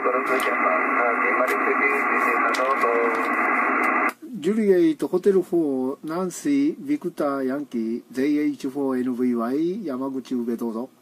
ジュリエイトホテル4ナンシービクターヤンキー JH4NVY 山口宇部どうぞ。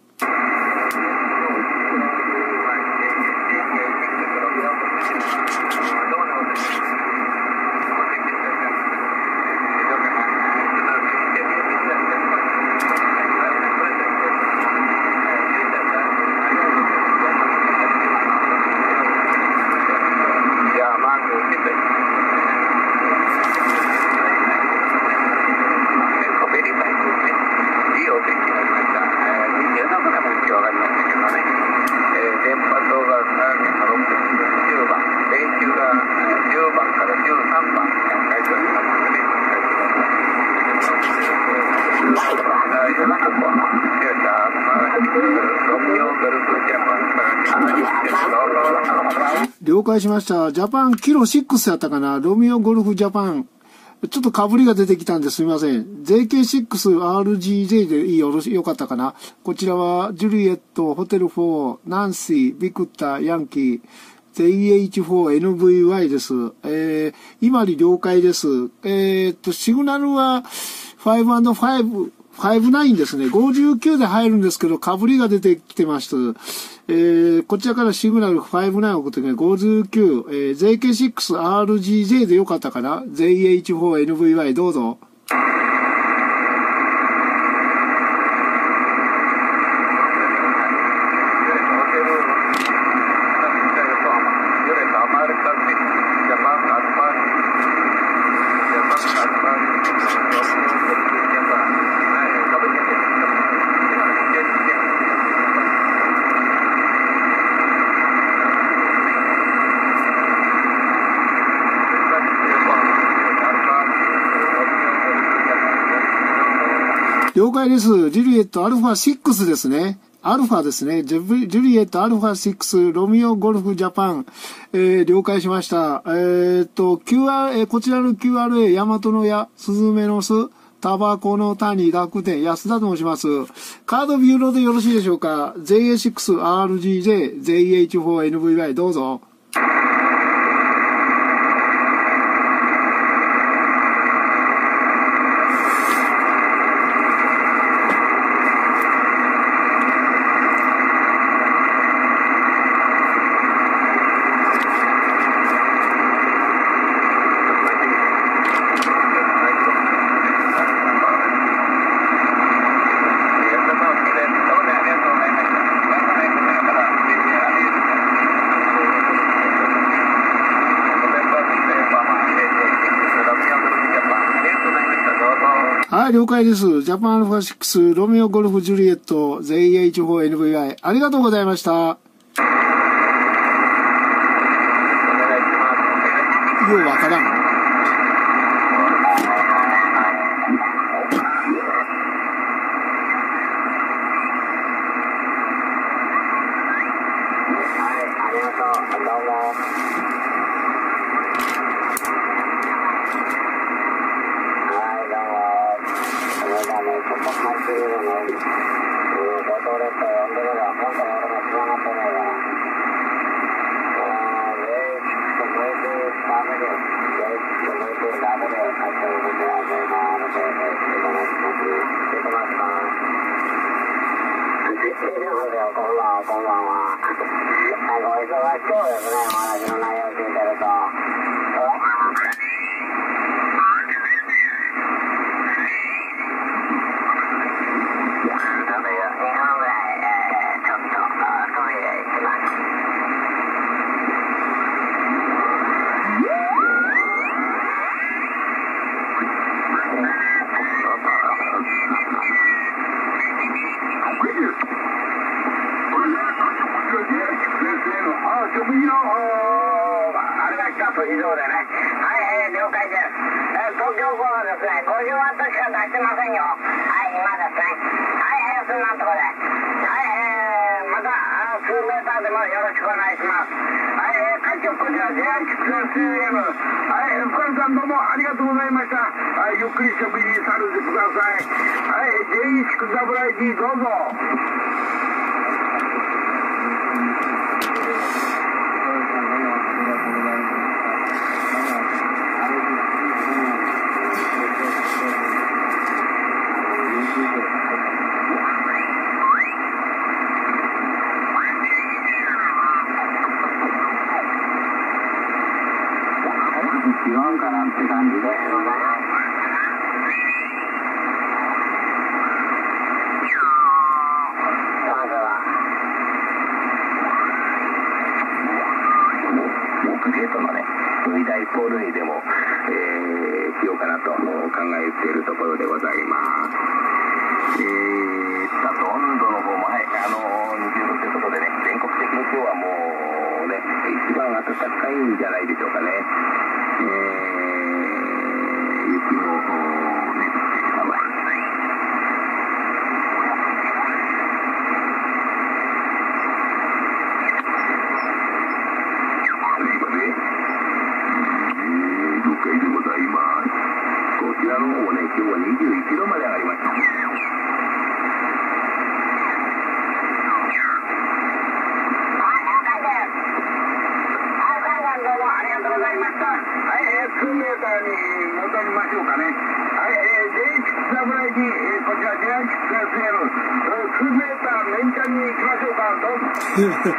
了解しました。ジャパンキロ6やったかな。ロミオゴルフジャパン。ちょっと被りが出てきたんですみません。JK6RGJ でよかったかな。こちらはジュリエットホテル4ナンシービクターヤンキー JH4NVY です。今里了解です。シグナルは 5&559ですね。59で入るんですけど、被りが出てきてます。こちらからシグナル59送ってね、59、JK6RGJ でよかったかな ?JH4NVY どうぞ。了解です。ジュリエットアルファ6ですね。アルファですね。ジュリエットアルファ6ロミオゴルフジャパン。了解しました。こちらの QRA 大和の矢、スズメの巣、タバコの谷、楽天、安田と申します。カードビューローでよろしいでしょうか。JA6RGJ、JH4NVY どうぞ。はい、了解です。ジャパンアルファ6、ロミオゴルフジュリエット、JH4NVI、ありがとうございました。ようわからん。ゆっくり食事にされてください。はい、J6WID どうぞ。 言わんかなって感じで。ゲートのね、V大ポールにでも、しようかなと考えているところでございます。あと温度の方も、はい、20度ということでね、全国的に今日はもうね、一番暖かいんじゃないでしょうかね。雪もね、甘い。了解でございます。こちらの方もね、今日は21度まで上がりました。2メーターに戻りましょうかね。はい、J6WIG、こちら J6SL、2メーターメンチャンに行きましょうか。どうぞ。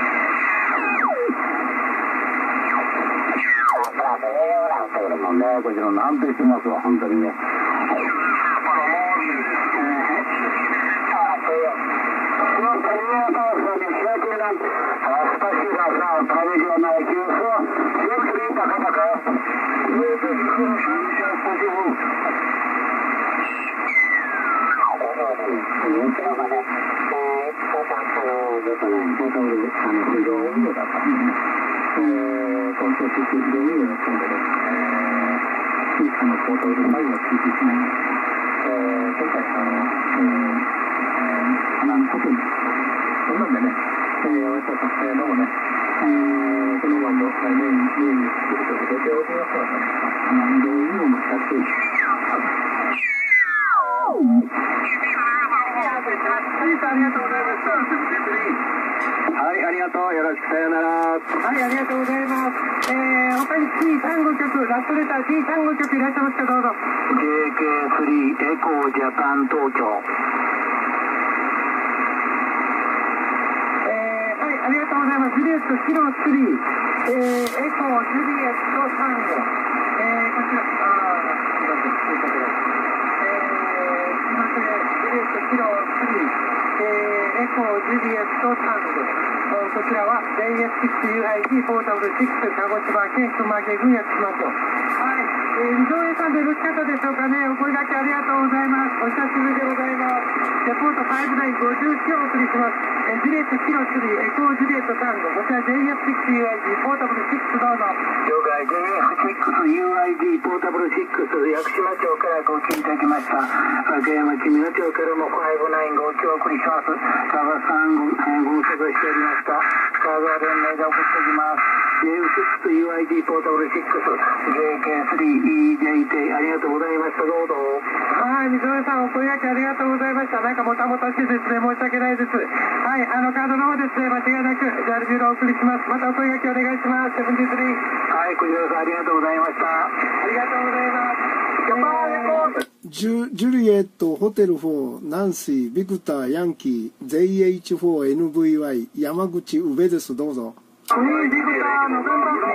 こちらの安定してますわ、本当にね。はい、ありがとう。よろしく、さよなら。はい、ありがとうございます。他に T35 局、ラストレター T35 局いらっしゃいますか、どうぞ。JK3 エコージャパン東京。はい、ありがとうございます。ジュリエットキロ3、エコージュリエットサンゴ。こちら、すいません、ジュリエットキロ3。エコージュリエットサンゴ、こちらは JS6UIG ポータブル6鹿児島県熊毛郡八島町。はい、溝江さんでよろしかったでしょうかね。お声掛けありがとうございます。お久しぶりでございます。レポート5959をお送りします。ジュリエットキロ3エコージュリエットサンゴ、こちら JS6UIG ポータブル6、どうぞ。了解。JS6UIG ポータブル6、屋久島町からご記入いただきました。和歌山市美濃町からも59ご記入お送りします。川さんご無沙汰しておりました。川連盟で送っておきます。JS6UIG ポータブル6、JK3EJT ありがとうございました。どうぞ。はい、溝江さんお声掛けありがとうございました。なんかもたもたしてですね、申し訳ないです。はい、カードの方ですね、間違いなくJAL10お送りします。またお声掛けお願いします。73。はい、小島さんありがとうございました。ありがとうございます。 ジュリエット、ホテル4、ナンシー、ビクター、ヤンキー、JH4、NVY、山口、宇部です。どうぞ。クイーンビクター、ノベンバー、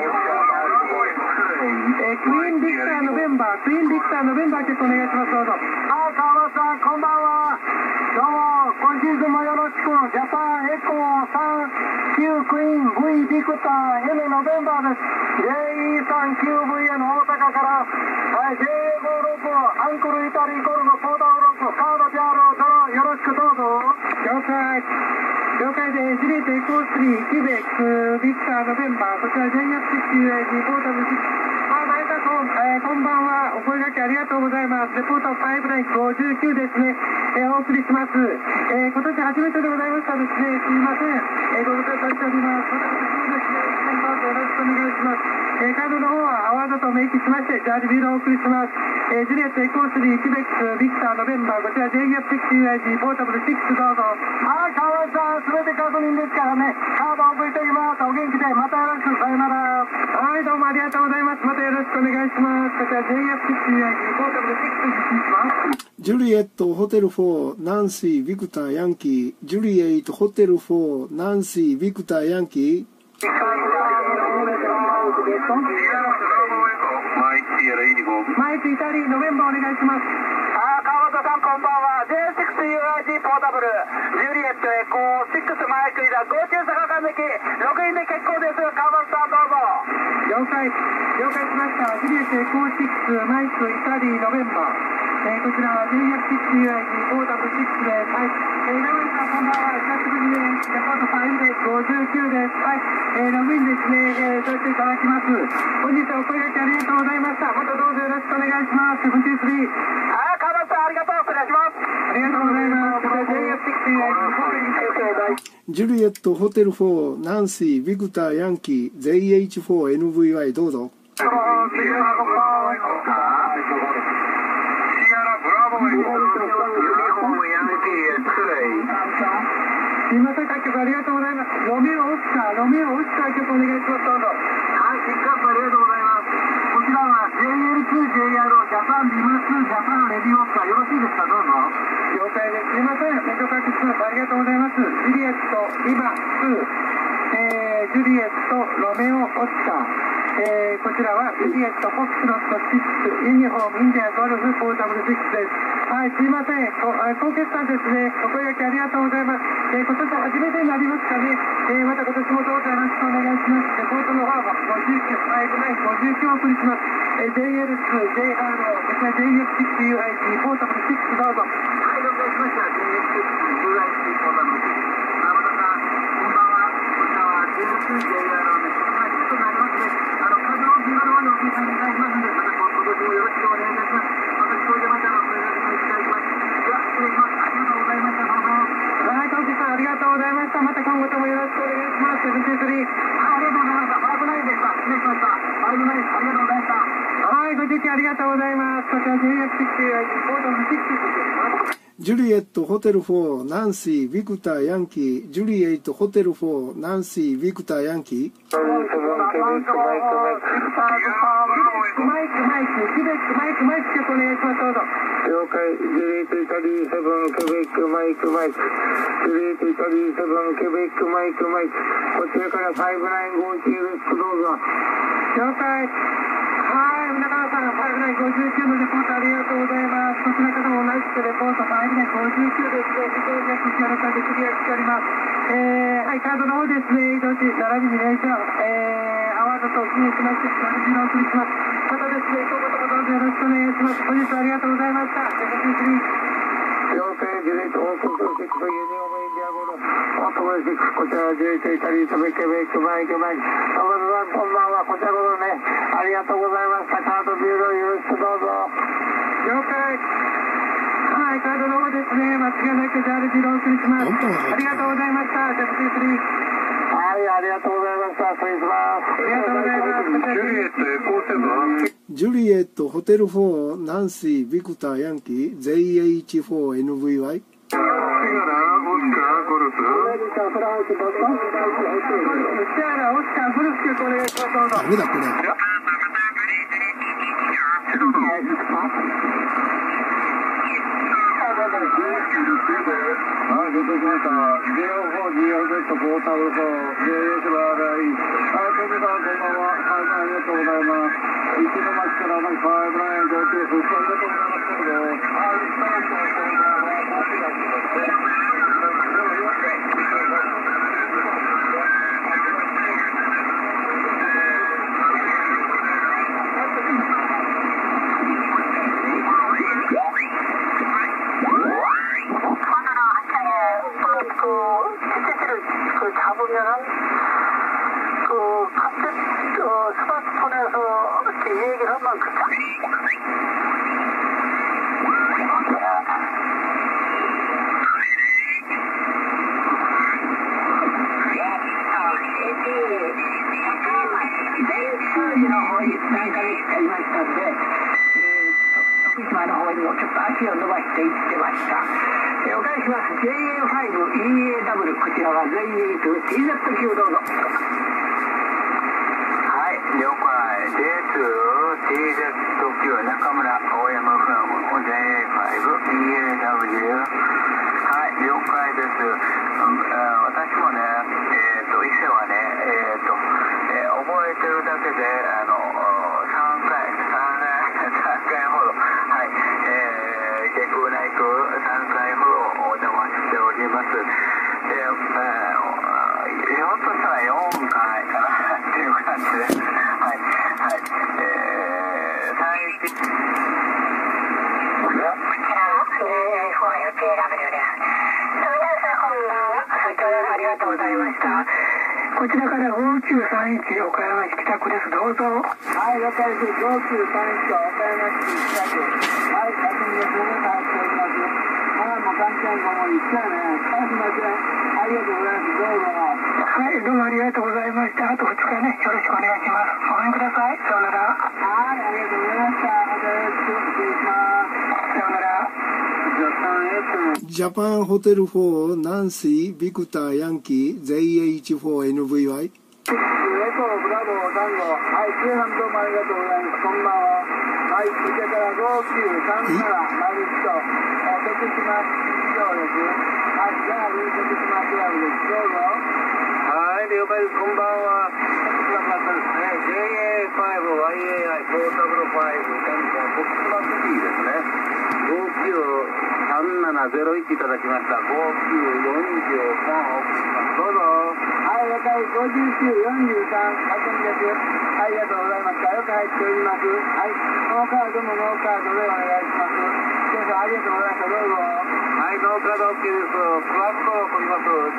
結構お願いします。どうぞ。はい、川端さん、こんばんは。どうも、今シーズンもよろしく。ジャパンエコー3、Q クイーン、V ビクター、N ノベンバーです。JE3QVN 大阪から、はい、JA56、アンクルイタリーゴルフ、ポーター6、カードジャーロー、ドロー、よろしくどうぞ。了解。了解で、ジュリエットエコー3、キュベック、ビクター、ノベンバー、こちら JS6UIG、ポータブル6。こんばんは。お声掛けありがとうございます。レポート59ですね。お送りします。今年初めてでございましたですね。すみません。ご無沙汰しております。そうですね。よろしくお願いします。カードの方はアワードと明記しまして、ジャージビールをお送りします。ジュリエットエコー3、キュベック、ビクター、ノベンバー、こちら JF6UIG、ポータブル6、どうぞ。はい、川内さん、すべて確認ですからね。カードを送りておきます。お元気で、またよろしく、さよなら。はい、どうもありがとうございます。またよろしくお願いします。こちら JF6UIG、ポータブル6、実施します。ジュリエット、ホテル4、ナンシー、ビクター、ヤンキー、ジュリエット、ホテル4、ナンシー、ビクター、ヤンキー。 マイクイタリーノベンバーお願いします。 川端さんこんばんは。 J6UIG ポータブルジュリエットエコー6マイクイダ合中坂間関6員で結構です。川端さんどうぞ。 了解しました。ジュリエットエコー6マイクイタリーノベンバー、こちらは J6UIG ポータブル6です。はい、井上さんこんばんは。久しぶりです。レポート5で59です。はい、ログインですね、させていただきます。本日はお声掛けありがとうございました。またどうぞよろしくお願いします。73。 川端さんありがとう。失礼します。 ありがとうございます。J6UIG ジュリエットホテル4ナンシービクターヤンキー JH4NVY どうぞ。 すいません、各局ありがとうございます。ロメオ・オスカー曲お願いします。どうぞ。 はい、ピックアップありがとうございます。こちらは JL2JRO ジャパンリマ2ジャパンレディオスカーよろしいですか。どうぞ。 了解です。すいません、メント確します。ありがとうございます。ジュリエットリマ2、ジュリエットロメオ・オスカー、こちらはジュリエットフォックスロット6ユニフォームインディアゴルフポータブル6です。はい、すいません、高決算ですね。お声掛けありがとうございます。今年初めてになりますかね。また今年もどうぞよろしくお願いします。レポートの方は5959お送りします。JL2JRO こちら JF6UIG ポータブル6どうぞ。 はい、了解しました。JF6UIG ポータブル6。山田さん、こんばんは。こちらは JL2JRO の国内となりますね。数の順番の方にお聞きさせていただきますので、また今年もよろしくお願いいたします。私、これでまたお願いいたします。では、失礼します。ありがとうございました。どうぞ。 はい、トンキさんありがとうございました。また今後ともよろしくお願いします。73。 ありがとうございました。59でした。失礼しました。59です。ありがとうございました。 はい、ご清聴ありがとうございます。こちら JF6UIG ポータブル6です。 ジュリエットホテル4ナンシービクターヤンキージュリエットホテル4ナンシービクターヤンキーマイク、ケベックマイクちょっとお願いします。どうぞ。 了解。ジュリエットイタリー7ケベックマイクジュリエットイタリー7ケベックマイクこちらから5959です。どうぞ。 了解。はい、中野さん、59のレポートありがとうございます。こちらからも同じくレポート59ですね。非常にこちらからでクリアしております。はい、カードの方ですね、移動し、並びに連勝、アワードと記念しまして、並びにお送りします。またですね、今後ともどうぞよろしくお願いします。本日はありがとうございました。 了解。ジュリエットオープン6ユニフォームインディアゴルフオートブル6、こちらはジュリエットイタリー7ケベックマイクサブルさんこんばんは。こちらこそね、ありがとうございました。カードビューローよろしくどうぞ。 了解。はい、カードの方ですね、間違いなくジャールジローお送りします。ありがとうございました。ジャプ3。 はい、ありがとうございました。失礼します。 ありがとうございます。 ジュリエットエコーセブンジュリエットホテル4ナンシービクターヤンキー JH4NVY ダメだこれ。 3 こちらから5931岡山市北区です。どうぞ。 はい、了解です。5931岡山市北区。はい、確認です。入っております。もう関係のものに来たよね。すいません。ありがとうございます。どうぞ。 はい、どうもありがとうございました。あと2日ね、よろしくお願いします。ごめんください。さようなら。 はい、ありがとうございました。またよろしく失礼します。 さようなら。 ジャパンホテル4ナンシービクターヤンキー JH4NVY。 エコブラボー単語。はい、皆さんどうもありがとうございます。こんばんは。はい、それから5937マルチと徳島以上です。はい、じゃあ徳島クラブです。どうぞ。はい、了解です。こんばんは。徳島クラブですね。JA5YAI ポータブル5店舗徳島シティですね。593701いただきました。5943を送ります。どうぞ。はい、了解。5943確認です。ありがとうございました。よく入っております。はい、ノーカードもノーカードでお願いします。皆さんありがとうございました。どうぞ。はい、ノーカード OK です。プラスコを送ります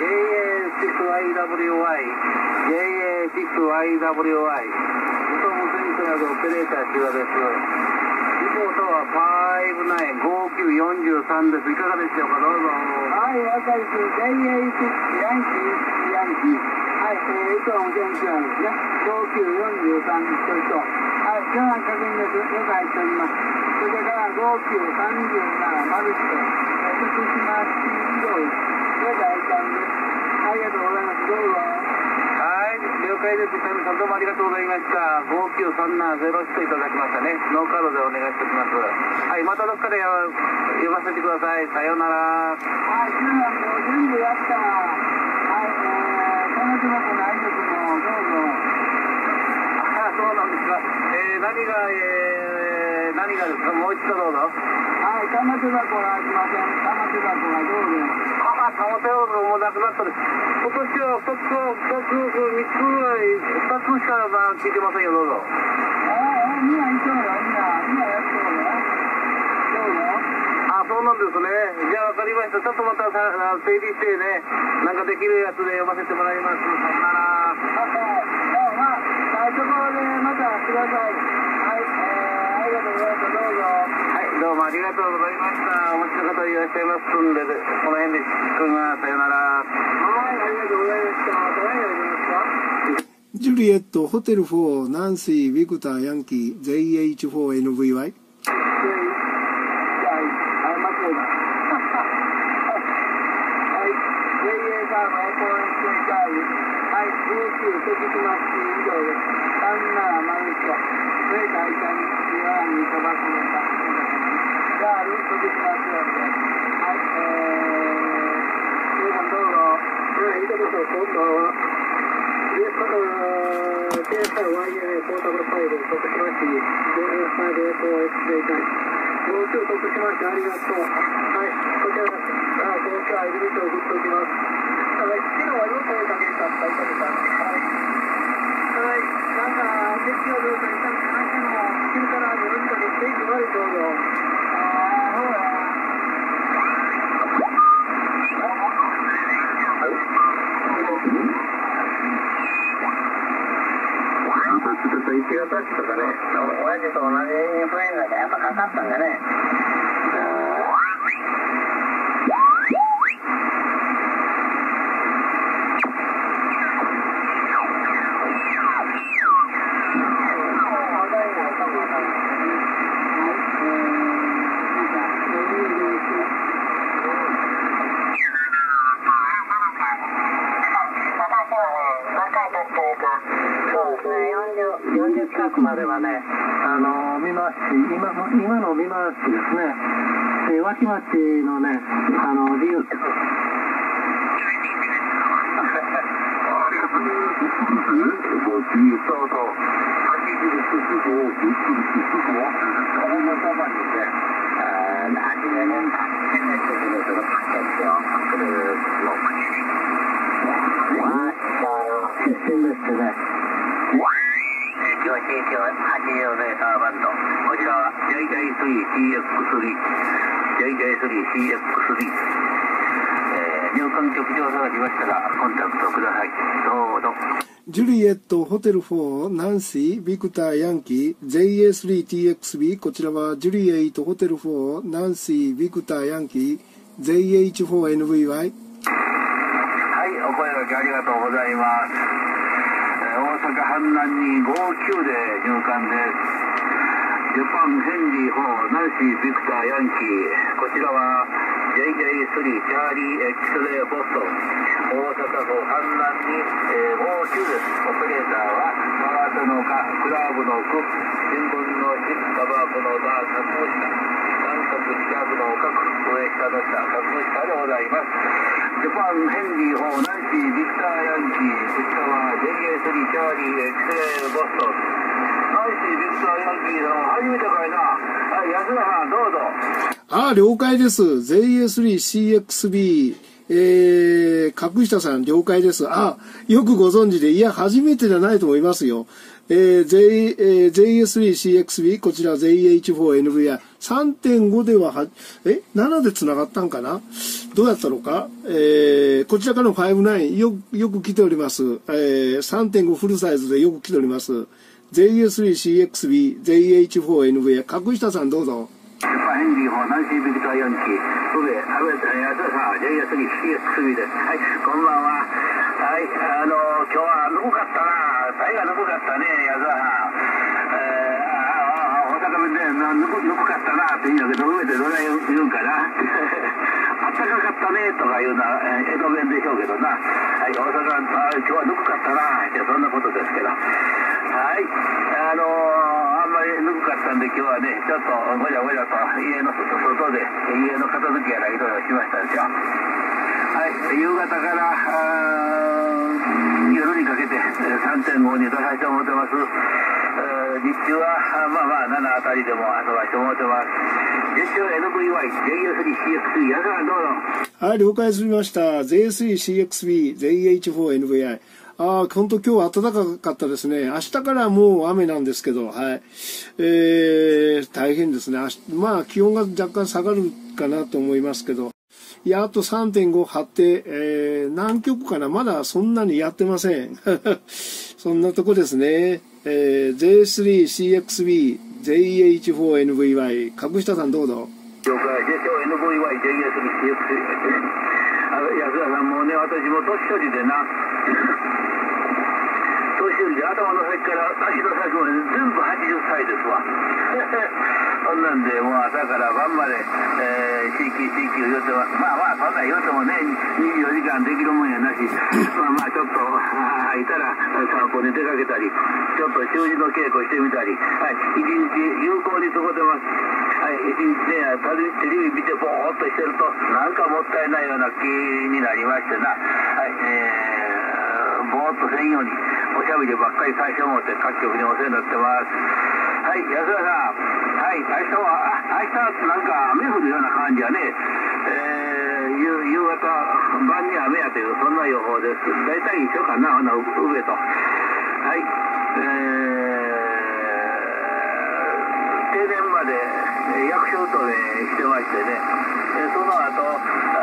。JA6YWY JA6YWY ウトムセントなどオペレーター中和です。リポートは5943です。いかがでしょうか。どうぞ。はい、わかります。JA6 ヤンキー。はい、糸の元気なんですね。5943一人と。はい、皆さん確認です。よく入っております。それから5937マルチと、徳島市以上です。これ大胆です。ありがとうございます。どうぞ。はい、了解です。皆さんどうもありがとうございました。593701いただきましたね。ノーカードでお願いしておきます。はい、またどっかで読ませてください。さようなら。はい、皆さんもう全部やった。はい、彼女の子の挨拶もどうぞ。あ、そうなんですか。何がですか。もう一度どうぞ。はい、玉手箱はありません。玉手箱はどうぞ。玉手箱もなくなったです。今年は2つぐらい、2つしか聞いてませんよ。どうぞ。みんな一緒だよ。みんなやってるのね。どうぞ。そうなんですね。じゃあ分かりました。ちょっとまた整理してね、なんかできるやつで読ませてもらいます。さよなら。そこでまたください。はい、ありがとうございました。どうぞ。はい、どうもありがとうございました。お待ちの方いらっしゃいますんで、この辺で聞こえます。さよなら。はい、ありがとうございました。また何ができますか。 ジュリエットホテル4ナンシービクターヤンキー JH4NVY。 はい、19徳島市以上です。37マルチと、それ大体にはに飛ばすのか、じゃあ、徳島市なんで、はい、皆さんどうぞ。はい、いいとこそ、今度は、KSI-YNA ポータブル5、徳島市、55FOX でいたい。東京徳島市ありがとう。はい、こちらです。東京アイルビットを送っておきます。昨日はよく声かけたったいただきます。はい。なんか、月曜日からいたの話も、昼から4時間でステージ割りどうぞ。ほら。ちょっと1月とかね、親父と同じインフルエンザでやっぱかかったんだね。40近くまではね、見回し、今の見回しですね、脇町のね、理由です。そうそう。80バンド。こちらは JJ3CX3。JJ3CX3。 入館局長探しましたらコンタクトください。どうぞ。 ジュリエットホテル4ナンシービクターヤンキー JA3TXB、 こちらはジュリエイトホテル4ナンシービクターヤンキー JH4NVY。 はい、お声掛けありがとうございます。大阪阪南に59で入館です。ジャパンヘンリー4ナンシービクターヤンキー、こちらは JJ3 チャーリー X レイボストン、大阪府阪南に、59です。オペレーターはマートの課、クラブの区、新聞の市、タバコのダー、格下、南国近くの各上下の下、格下でございます。ジャパンヘンリー4ナンシービクターヤンキー、こちらは JJ3 チャーリー X レイボストン、ナンシービクターヤンキーさん、初めてかいな。はい、安田さん、どうぞ。 了解です。JA3CXB、角下さん了解です。よくご存知で、いや、初めてじゃないと思いますよ。JA3CXB、こちら JH4NVI、3.5 では7で繋がったんかな、どうやったのか、こちらからの59、よく来ております。3.5 フルサイズでよく来ております。JA3CXB、JH4NVI、角下さんどうぞ。 ヘンリー4ナンシービクターヤンキー、宇部、安田さん、JS3CXB です。はい、こんばんは。はい、今日はぬくかったな。タイがぬくかったね、安田さん。大阪弁でぬくかったなって言うんだけど、宇部でどれ言うんかな。あったかかったねとか言うのは江戸弁でしょうけどな。はい、大阪、今日はぬくかったなって、そんなことですけど。はい、あんまりぬくかったんで今日はね、ちょっとごちゃごちゃと家の外で家の片付けやらいろいろしましたですよ。はい、夕方から夜にかけて 3.5 に出させてもらってます。日中は7あたりでも遊ばせてもらってます。月曜 NVY JA3CXB、 安田さんどうぞ。 はい、了解済みました。JA3CXB、JH4NVI。本当今日暖かかったですね。明日からもう雨なんですけど、はい。大変ですね。気温が若干下がるかなと思いますけど。いや、あと 3.5 張って、何曲かな、まだそんなにやってません。そんなとこですね。J3CXB、JH4NVY、角下さんどうぞ。 了解、JH4NVY、JS3CXB。安田さんもね、私も年寄りでな。年寄りで頭の先から足の先まで全部80歳ですわ。そんなんでもう朝から晩まで、CQ 言うてます。そんなん言うてもね、24時間できるもんやなし、ちょっと空いたら散歩に出かけたり、ちょっと習字の稽古してみたり、はい、一日有効に過ごせます。はい、一日ね、テレビ見てぼーっとしてるとなんかもったいないような気になりましてな。はい、ぼーっとせんようにおしゃべりばっかり最初もって各局にお世話になってます。はい、安田さん、はい、明日なんか雨降るような感じやね。夕方晩に雨やというそんな予報です。大体一緒かな、宇部と。はい、停電まで役所止めしてましてね、その後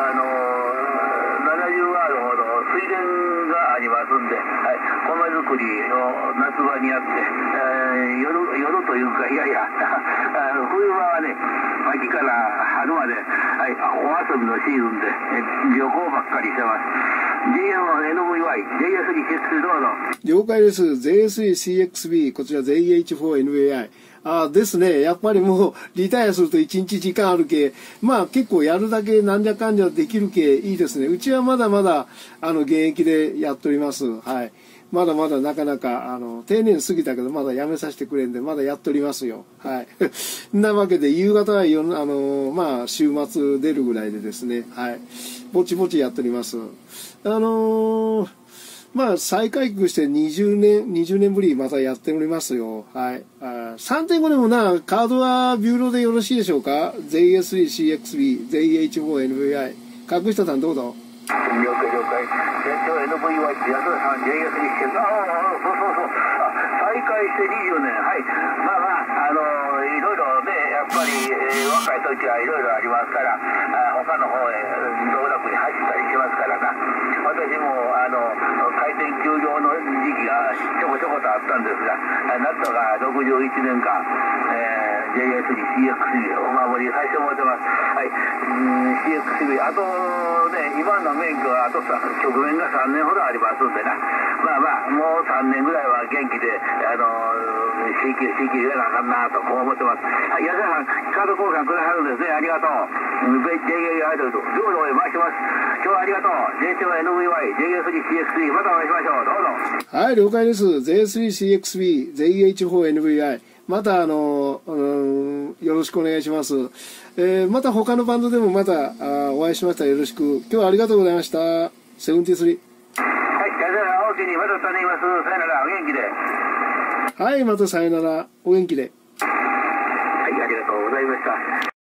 70ワードほど水田がありますんで、はい、米作りを夏場にやって、夜というか、いや冬場はね、秋から春まで、はい、お遊びのシーズンで旅行ばっかりしてます。JA4NVY、JA3CXB どうぞ。 了解です。JA3CXB、こちら JH4NVI。ですね。やっぱりもう、リタイアすると1日時間あるけ、結構やるだけなんじゃかんじゃできるけ、いいですね。うちはまだまだ、現役でやっております。はい。まだまだなかなか、定年過ぎたけど、まだ辞めさせてくれんで、まだやっておりますよ。はい。なわけで、夕方は週末出るぐらいでですね、はい。ぼちぼちやっております。再開局して20年ぶりまたやっておりますよ。はい。3.5 でもカードはビューロでよろしいでしょうか？ JS3CXB、JH4NVI。角下さんどうぞ。 了解。JH4NVI って安田さん、JS3CXB。そう。再開して20年。はい。いろいろね、やっぱり、若い時はいろいろありますから、他の方へ道楽に走ったりしますから、 年も回転休業の時期がちょこちょことあったんですが、なんとか61年間、JS3CX3 お守りさせてもらってます。はい、CX3、あとね、今の免許はあと局面が3年ほどありますんでな、もう3年ぐらいは元気でCQ 言わなあかんなとこう思ってます。はい、安田さん、カード交換くださるんですね。ありがとう。JA アイドルと両方へ回してます。今日はありがとう。J2NVY、JA3CX3、またお会いしましょう。どうぞ。 はい、了解です。J3CXB、ZH4NVI。またよろしくお願いします。また他のバンドでもまたお会いしましたらよろしく。今日はありがとうございました。73。はい、安田さん、大きにまた頼みます。さよなら、お元気で。はい、またさよなら、お元気で。 はい、ありがとうございました。